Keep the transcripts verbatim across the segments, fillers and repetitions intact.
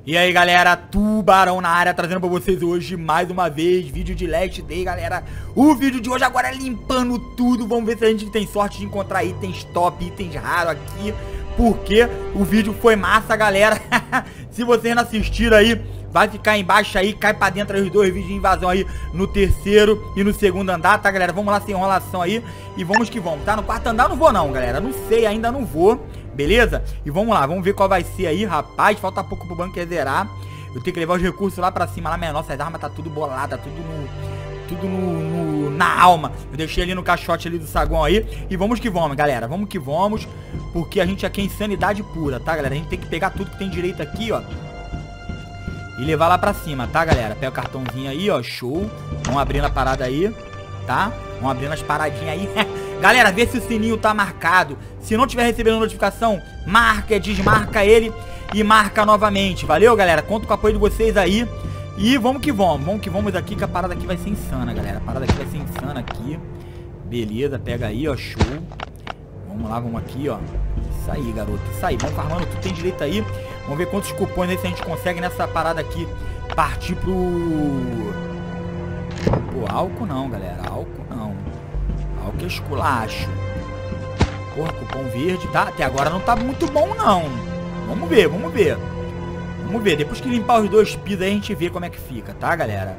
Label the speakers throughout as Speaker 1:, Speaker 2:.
Speaker 1: E aí galera, Tubarão na área, trazendo pra vocês hoje mais uma vez vídeo de Last Day, galera. O vídeo de hoje agora é limpando tudo. Vamos ver se a gente tem sorte de encontrar itens top, itens raros aqui, porque o vídeo foi massa, galera. Se vocês não assistiram aí, vai ficar embaixo aí, cai pra dentro aí os dois vídeos de invasão aí no terceiro e no segundo andar, tá, galera? Vamos lá sem enrolação aí e vamos que vamos, tá? No quarto andar não vou não, galera, não sei, ainda não vou, beleza? E vamos lá, vamos ver qual vai ser aí, rapaz, falta pouco pro banco zerar. Eu tenho que levar os recursos lá pra cima, lá, minha nossa, as armas tá tudo bolada, tudo no... Tudo no, no, na alma. Eu deixei ali no caixote ali do saguão aí. E vamos que vamos, galera. Vamos que vamos. Porque a gente aqui é insanidade pura, tá, galera? A gente tem que pegar tudo que tem direito aqui, ó. E levar lá pra cima, tá, galera? Pega o cartãozinho aí, ó. Show. Vamos abrindo a parada aí, tá? Vamos abrindo as paradinhas aí. Galera, vê se o sininho tá marcado. Se não tiver recebendo notificação, marca, desmarca ele e marca novamente. Valeu, galera? Conto com o apoio de vocês aí. E vamos que vamos, vamos que vamos aqui, que a parada aqui vai ser insana, galera. A parada aqui vai ser insana aqui. Beleza, pega aí, ó, show. Vamos lá, vamos aqui, ó. Isso aí, garoto, isso aí. Vamos farmando, tu tem direito aí. Vamos ver quantos cupons aí se a gente consegue nessa parada aqui partir pro... Pô, álcool não, galera, álcool não. Álcool é esculacho. Porra, cupom verde, tá? Até agora não tá muito bom, não. Vamos ver, vamos ver. Vamos ver, depois que limpar os dois pisos aí a gente vê como é que fica, tá, galera?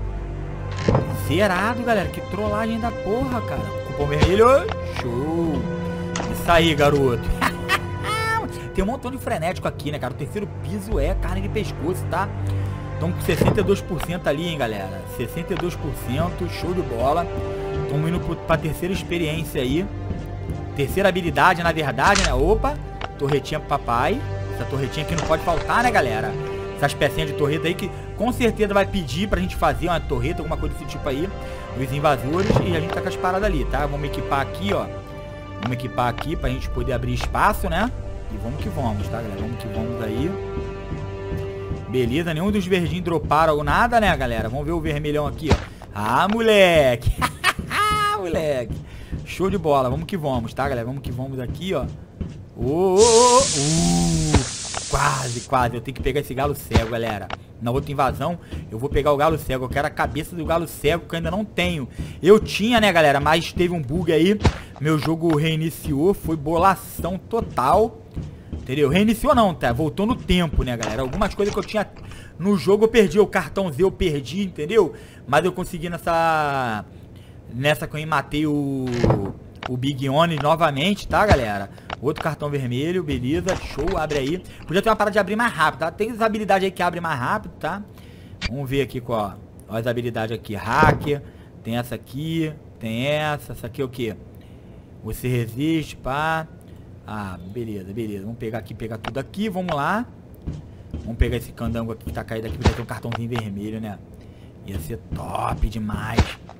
Speaker 1: Zerado, galera, que trollagem da porra, cara. Cupom vermelho, show. Isso aí, garoto. Tem um montão de frenético aqui, né, cara? O terceiro piso é carne de pescoço, tá? Estamos com sessenta e dois por cento ali, hein, galera? sessenta e dois por cento, show de bola. Estamos indo pro, pra terceira experiência aí. Terceira habilidade, na verdade, né? Opa, torretinha pro papai. Essa torretinha aqui não pode faltar, né, galera? Essas pecinhas de torreta aí que com certeza vai pedir pra gente fazer uma torreta, alguma coisa desse tipo aí, os invasores, e a gente tá com as paradas ali, tá? Vamos equipar aqui, ó. Vamos equipar aqui pra gente poder abrir espaço, né? E vamos que vamos, tá, galera? Vamos que vamos aí. Beleza, nenhum dos verdinhos droparam nada, né, galera? Vamos ver o vermelhão aqui, ó. Ah, moleque! Moleque! Show de bola, vamos que vamos, tá, galera? Vamos que vamos aqui, ó. Oh, oh, oh. Uh, quase, quase. Eu tenho que pegar esse galo cego, galera. Na outra invasão, eu vou pegar o galo cego. Eu quero a cabeça do galo cego, que eu ainda não tenho. Eu tinha, né, galera? Mas teve um bug aí. Meu jogo reiniciou. Foi bolação total. Entendeu? Reiniciou não, tá? Voltou no tempo, né, galera? Algumas coisas que eu tinha no jogo eu perdi. O cartãozinho eu perdi, entendeu? Mas eu consegui nessa... Nessa que eu matei o... O Big Oni novamente, tá, galera? Outro cartão vermelho, beleza, show, abre aí. Podia ter uma parada de abrir mais rápido, tá? Tem as habilidades aí que abrem mais rápido, tá? Vamos ver aqui qual, ó, as habilidades aqui, hacker. Tem essa aqui, tem essa, essa aqui é o que? Você resiste, pá. Ah, beleza, beleza. Vamos pegar aqui, pegar tudo aqui, vamos lá. Vamos pegar esse candango aqui que tá caído aqui, podia ter um cartãozinho vermelho, né? Ia ser top demais.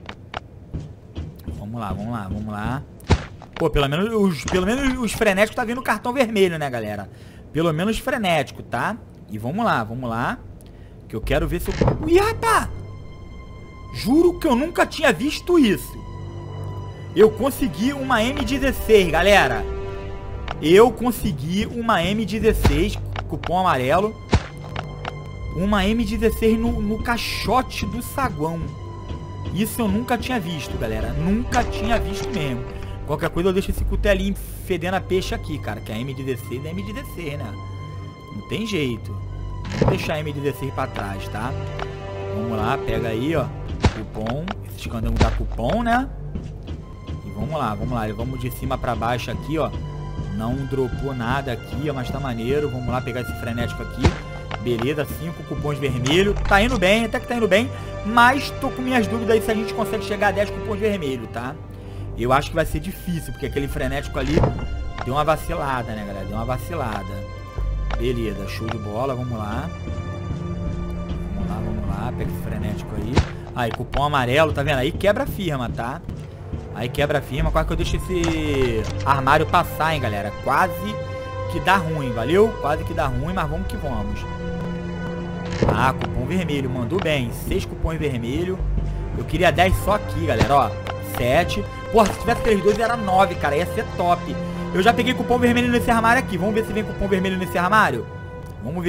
Speaker 1: Vamos lá, vamos lá, vamos lá. Pô, pelo menos os, pelo menos os frenéticos tá vindo cartão vermelho, né, galera? Pelo menos frenético, tá? E vamos lá, vamos lá. Que eu quero ver se eu... Ui, rapaz! Juro que eu nunca tinha visto isso. Eu consegui uma M dezesseis, galera. Eu consegui uma M dezesseis, cupom amarelo. Uma M dezesseis no, no caixote do saguão. Isso eu nunca tinha visto, galera. Nunca tinha visto mesmo. Qualquer coisa eu deixo esse cutelinho fedendo a peixe aqui, cara. Que a M dezesseis é M dezesseis, né? Não tem jeito. Vamos deixar a M dezesseis pra trás, tá? Vamos lá, pega aí, ó. Cupom. Esses candangos dá cupom, né? E vamos lá, vamos lá. Vamos de cima pra baixo aqui, ó. Não dropou nada aqui, ó, mas tá maneiro. Vamos lá pegar esse frenético aqui. Beleza, cinco cupons vermelhos. Tá indo bem, até que tá indo bem. Mas tô com minhas dúvidas aí se a gente consegue chegar a dez cupons vermelhos, tá? Eu acho que vai ser difícil, porque aquele frenético ali deu uma vacilada, né, galera? Deu uma vacilada. Beleza, show de bola, vamos lá. Vamos lá, vamos lá. Pega esse frenético aí. Aí, cupom amarelo, tá vendo? Aí quebra a firma, tá? Aí quebra a firma. Quase que eu deixo esse armário passar, hein, galera? Quase que dá ruim, valeu? Quase que dá ruim, mas vamos que vamos. Ah, cupom vermelho, mandou bem. Seis cupons vermelhos. Eu queria dez só aqui, galera, ó. sete. Porra, se tivesse três dois era nove, cara. Ia ser top. Eu já peguei cupom vermelho nesse armário aqui. Vamos ver se vem cupom vermelho nesse armário? Vamos ver.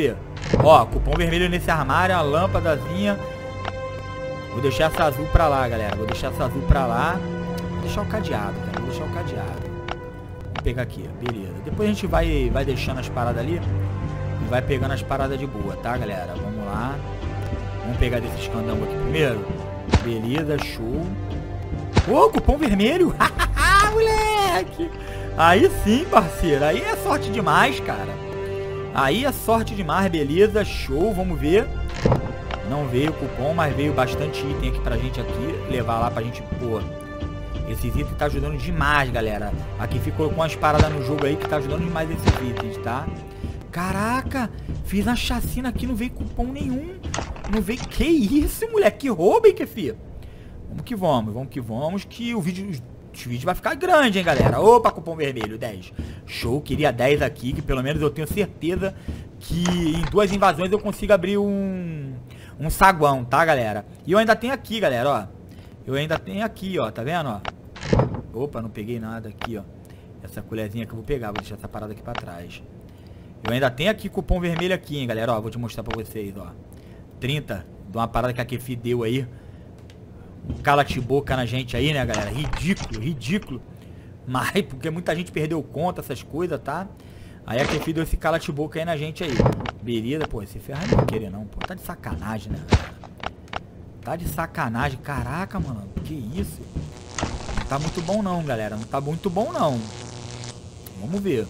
Speaker 1: Ó, cupom vermelho nesse armário, a lâmpadazinha. Vou deixar essa azul pra lá, galera. Vou deixar essa azul pra lá. Vou deixar o cadeado, cara. Vou deixar o cadeado. Vou pegar aqui, beleza. Depois a gente vai, vai deixando as paradas ali. E vai pegando as paradas de boa, tá, galera? Vamos lá. Vamos pegar desses candangos aqui primeiro. Beleza, show. Ô, cupom vermelho. Hahaha, moleque. Aí sim, parceiro. Aí é sorte demais, cara. Aí é sorte demais, beleza, show. Vamos ver. Não veio cupom, mas veio bastante item aqui pra gente aqui. Levar lá pra gente, pô. Esses itens tá ajudando demais, galera. Aqui ficou com umas paradas no jogo aí que tá ajudando demais esses itens, tá? Caraca, fiz uma chacina aqui, não veio cupom nenhum. Não veio... Que isso, moleque? Que roubo, hein, que filho? Vamos que vamos, vamos que vamos, que o vídeo... O vídeo vai ficar grande, hein, galera. Opa, cupom vermelho, dez. Show, queria dez aqui, que pelo menos eu tenho certeza que em duas invasões eu consigo abrir um... Um saguão, tá, galera? E eu ainda tenho aqui, galera, ó. Eu ainda tenho aqui, ó, tá vendo, ó? Opa, não peguei nada aqui, ó. Essa colherzinha que eu vou pegar, vou deixar essa parada aqui pra trás. Eu ainda tenho aqui cupom vermelho aqui, hein, galera, ó. Vou te mostrar pra vocês, ó. trinta, de uma parada que a Kefi deu aí. Um cala-te-boca na gente aí, né, galera? Ridículo, ridículo. Mas, porque muita gente perdeu conta, essas coisas, tá? Aí a Kefi deu esse cala-te-boca aí na gente aí. Beleza, pô, esse ferro não vai querer não, pô. Tá de sacanagem, né, galera? Tá de sacanagem. Caraca, mano. Que isso? Não tá muito bom não, galera. Não tá muito bom não. Vamos ver.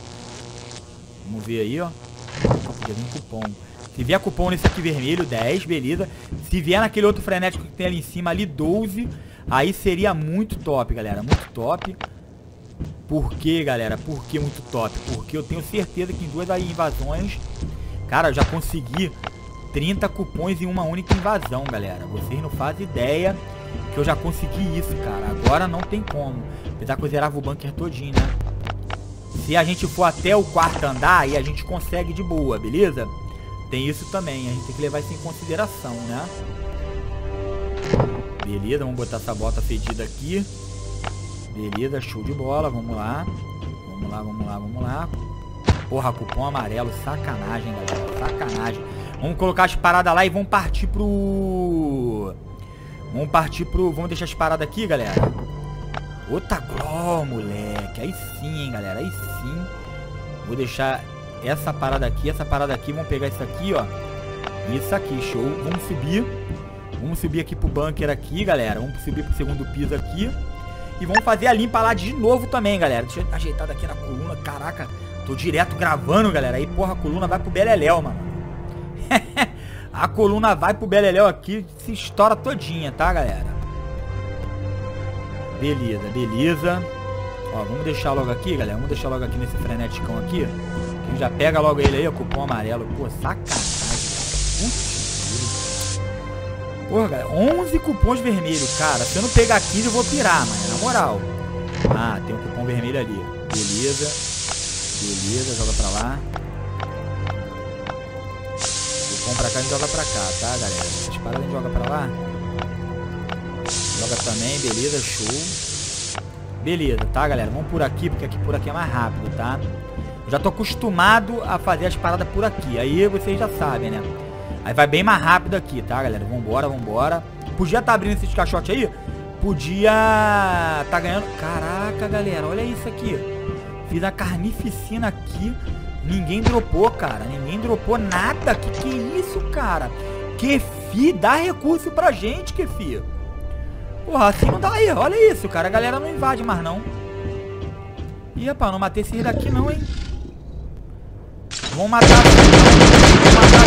Speaker 1: Vamos ver aí, ó. Podia vir cupom. Se vier cupom nesse aqui vermelho, dez, beleza. Se vier naquele outro frenético que tem ali em cima, ali, doze. Aí seria muito top, galera. Muito top. Por que, galera? Por que muito top? Porque eu tenho certeza que em duas aí invasões... Cara, eu já consegui trinta cupons em uma única invasão, galera. Vocês não fazem ideia que eu já consegui isso, cara. Agora não tem como. Apesar que eu zerava o bunker todinho, né? Se a gente for até o quarto andar, aí a gente consegue de boa, beleza? Tem isso também. A gente tem que levar isso em consideração, né? Beleza, vamos botar essa bota fedida aqui. Beleza, show de bola. Vamos lá. Vamos lá, vamos lá, vamos lá. Porra, cupom amarelo. Sacanagem, galera. Sacanagem. Vamos colocar as paradas lá e vamos partir pro... Vamos partir pro... Vamos deixar as paradas aqui, galera. Outra gló, moleque. Aí sim, hein, galera. Aí sim. Vou deixar essa parada aqui, essa parada aqui. Vamos pegar isso aqui, ó. Isso aqui, show. Vamos subir. Vamos subir aqui pro bunker aqui, galera. Vamos subir pro segundo piso aqui. E vamos fazer a limpa lá de novo também, galera. Deixa eu ajeitar daqui na coluna. Caraca, tô direto gravando, galera. Aí, porra, a coluna vai pro beleléu, mano. A coluna vai pro beleléu aqui. Se estoura todinha, tá, galera? Beleza, beleza. Ó, vamos deixar logo aqui, galera. Vamos deixar logo aqui nesse freneticão aqui. Que já pega logo ele aí, ó, cupom amarelo. Pô, sacanagem. Putz, porra, galera. onze cupons vermelhos, cara. Se eu não pegar quinze, eu vou pirar, mano. Na moral. Ah, tem um cupom vermelho ali. Beleza. Beleza, joga pra lá. Cupom pra cá, a gente joga pra cá, tá, galera? Essas paradas a gente joga pra lá. Joga também, beleza, show. Beleza, tá, galera? Vamos por aqui, porque aqui por aqui é mais rápido, tá? Eu já tô acostumado a fazer as paradas por aqui. Aí vocês já sabem, né? Aí vai bem mais rápido aqui, tá, galera? Vambora, vambora. Podia tá abrindo esses caixotes aí? Podia tá ganhando... Caraca, galera, olha isso aqui. Fiz a carnificina aqui. Ninguém dropou, cara. Ninguém dropou nada. Que que é isso, cara? Que fi, dá recurso pra gente, que fi. Porra, assim não dá aí. Olha isso, cara. A galera não invade mais, não. Ih, rapaz, não matei esse daqui, não, hein. Vamos matar. Vamos matar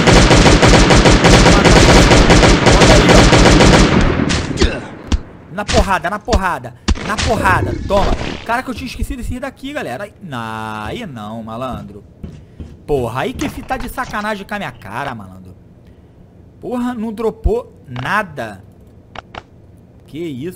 Speaker 1: aqui. Na porrada, na porrada. Na porrada. Toma. Cara, que eu tinha esquecido esse daqui, galera. Aí, nah, aí não, malandro. Porra, aí que tá de sacanagem com a minha cara, malandro. Porra, não dropou nada. Que isso?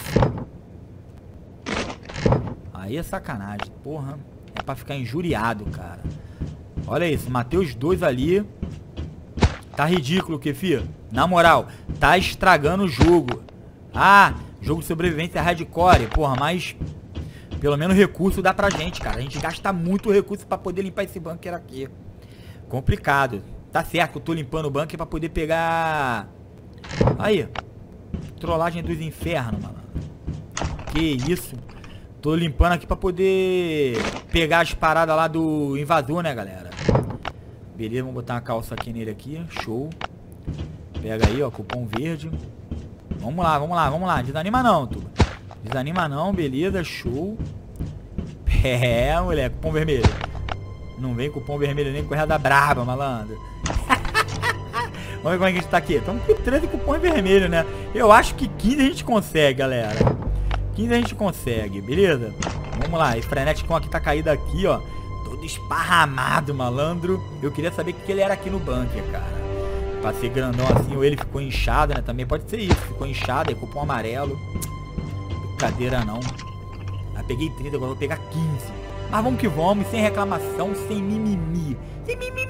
Speaker 1: Aí é sacanagem. Porra, é pra ficar injuriado, cara. Olha isso, matei os dois ali. Tá ridículo, Kefi. Na moral, tá estragando o jogo. Ah, jogo de sobrevivência hardcore. Porra, mas pelo menos recurso dá pra gente, cara. A gente gasta muito recurso pra poder limpar esse bunker aqui. Complicado. Tá certo que eu tô limpando o bunker pra poder pegar... Aí. Trollagem dos infernos, mano. Que isso. Tô limpando aqui pra poder pegar as paradas lá do invasor, né, galera? Beleza, vamos botar uma calça aqui nele aqui. Show. Pega aí, ó, cupom verde. Vamos lá, vamos lá, vamos lá. Desanima não, tu. Desanima não, beleza, show. É, moleque, cupom vermelho. Não vem cupom vermelho nem corrida braba, malandro. Vamos ver como é que a gente tá aqui. Estamos com treze cupons vermelhos, né? Eu acho que quinze a gente consegue, galera. quinze a gente consegue, beleza? Vamos lá, esse frenético aqui tá caído aqui, ó. Todo esparramado, malandro. Eu queria saber o que ele era aqui no bunker, cara. Pra ser grandão assim, ou ele ficou inchado, né? Também pode ser isso. Ficou inchado, aí cupom amarelo. Brincadeira não. Ah, peguei trinta, agora vou pegar quinze. Mas vamos que vamos, sem reclamação, sem mimimi. Sem mimimi.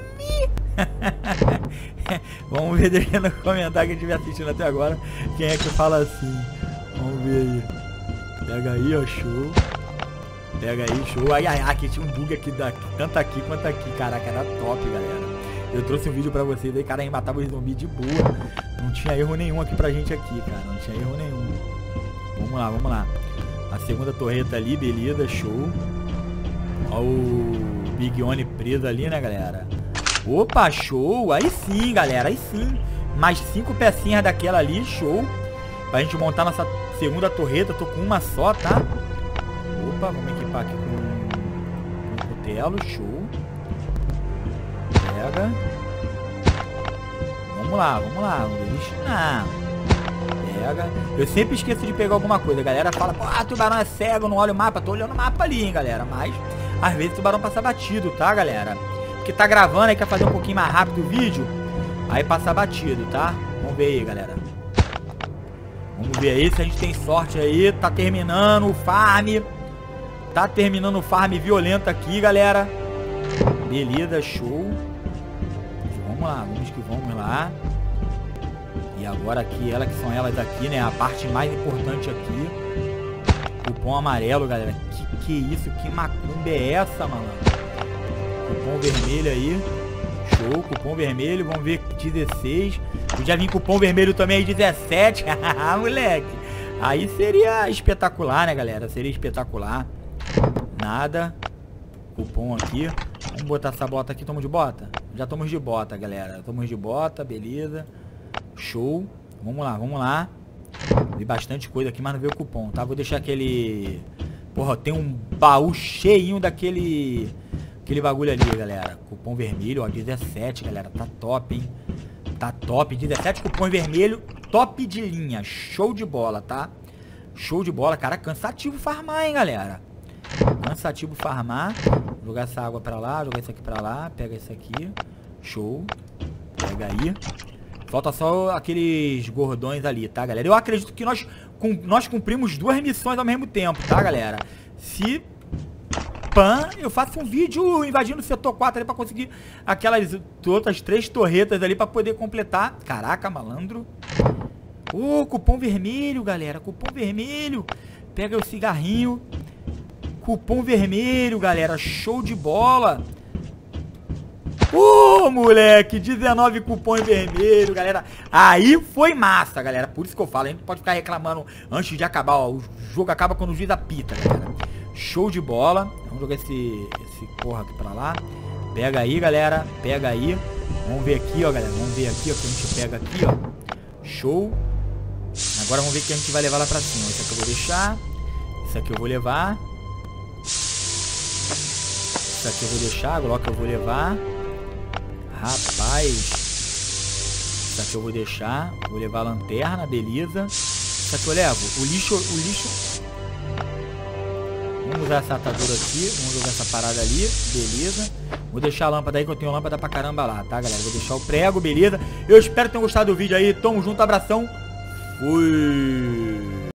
Speaker 1: Vamos ver, deixa no comentário quem estiver assistindo até agora quem é que fala assim. Vamos ver aí. Pega aí, ó, show. Pega aí, show. Ai, ai, ai, aqui tinha um bug aqui, daqui, tanto aqui quanto aqui. Caraca, era top, galera. Eu trouxe um vídeo pra vocês aí, cara, a gente matava os zumbis de boa. Não tinha erro nenhum aqui pra gente aqui, cara. Não tinha erro nenhum. Vamos lá, vamos lá. A segunda torreta ali, beleza, show. Ó o Big One preso ali, né, galera? Opa, show. Aí sim, galera, aí sim. Mais cinco pecinhas daquela ali, show. Pra gente montar nossa segunda torreta. Tô com uma só, tá? Opa, vamos equipar aqui com, com o cutelo, show. Pega. Vamos lá, vamos lá. Vamos destinar. Pega. Eu sempre esqueço de pegar alguma coisa. A galera fala, pô, ah, tubarão é cego, não olha o mapa. Tô olhando o mapa ali, hein, galera. Mas, às vezes, o tubarão passa batido, tá, galera? Porque tá gravando aí, quer fazer um pouquinho mais rápido o vídeo. Aí passa batido, tá? Vamos ver aí, galera. Vamos ver aí se a gente tem sorte aí. Tá terminando o farm. Tá terminando o farm violento aqui, galera. Beleza, show. Vamos lá, vamos que vamos lá. E agora aqui, ela que são elas aqui, né? A parte mais importante aqui. Cupom amarelo, galera. Que que é isso? Que macumba é essa, mano? Cupom vermelho aí. Show, cupom vermelho. Vamos ver dezesseis. Eu já vim cupom vermelho também aí, dezessete. Moleque. Aí seria espetacular, né, galera? Seria espetacular. Nada. Cupom aqui. Vamos botar essa bota aqui. Tamo de bota? Já estamos de bota, galera. Estamos de bota, beleza. Show. Vamos lá, vamos lá. Vi bastante coisa aqui, mas não veio o cupom, tá? Vou deixar aquele... Porra, tem um baú cheinho daquele... Aquele bagulho ali, galera. Cupom vermelho, ó, dezessete, galera. Tá top, hein? Tá top. dezessete cupom vermelho, top de linha. Show de bola, tá? Show de bola. Cara, cansativo farmar, hein, galera? Cansativo farmar. Jogar essa água pra lá, jogar isso aqui pra lá. Pega isso aqui. Show. Pega aí. Falta só aqueles gordões ali, tá, galera? Eu acredito que nós, com, nós cumprimos duas missões ao mesmo tempo, tá, galera? Se... Pan, eu faço um vídeo invadindo o setor quatro ali pra conseguir aquelas outras três torretas ali pra poder completar. Caraca, malandro. Ô, oh, cupom vermelho, galera. Cupom vermelho. Pega o cigarrinho. Cupom vermelho, galera. Show de bola. Ô, oh, moleque. dezenove cupom vermelho, galera. Aí foi massa, galera. Por isso que eu falo. A gente pode ficar reclamando antes de acabar, ó. O jogo acaba quando o juiz apita, galera. Show de bola. Vamos jogar esse, esse porra aqui pra lá. Pega aí, galera. Pega aí. Vamos ver aqui, ó, galera. Vamos ver aqui, ó, que a gente pega aqui, ó. Show. Agora vamos ver o que a gente vai levar lá pra cima. Esse aqui eu vou deixar. Esse aqui eu vou levar. Esse aqui eu vou deixar. Glock eu vou levar. Rapaz. Esse aqui eu vou deixar. Vou levar a lanterna, beleza. Esse aqui eu levo. O lixo, o lixo... Vamos usar essa atadura aqui. Vamos jogar essa parada ali. Beleza. Vou deixar a lâmpada aí, que eu tenho lâmpada pra caramba lá, tá, galera? Vou deixar o prego, beleza. Eu espero que tenham gostado do vídeo aí. Tamo junto, abração. Fui.